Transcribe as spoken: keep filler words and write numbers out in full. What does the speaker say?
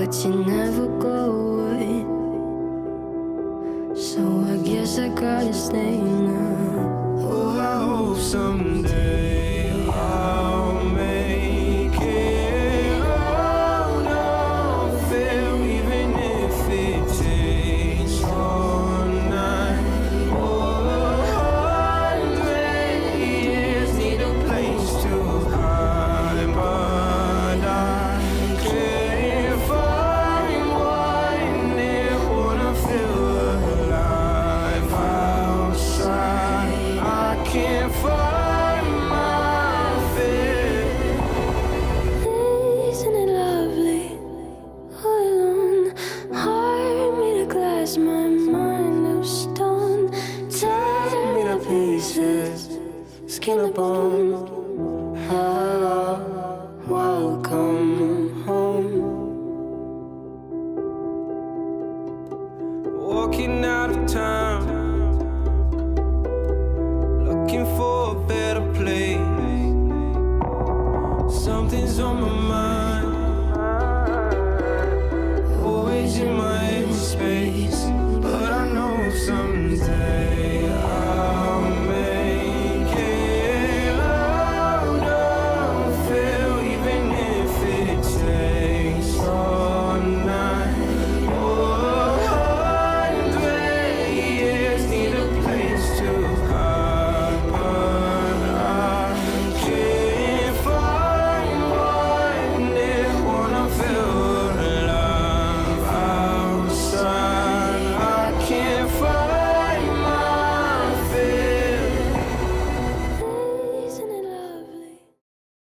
but you never go away. So I guess I gotta stay now. Oh, I hope someday I'll make it out of there, even if it takes all night. Oh, hundred years need a place to hide, but I can't find one that wanna feel alive outside. I can't find my fear. Isn't it lovely? All alone, heart made of glass, my mind of stone. Tear me to pieces, skin and bone. Hello, welcome home. Walking out of town, looking for a better place. Something's on my mind, always in my head space. But I know someday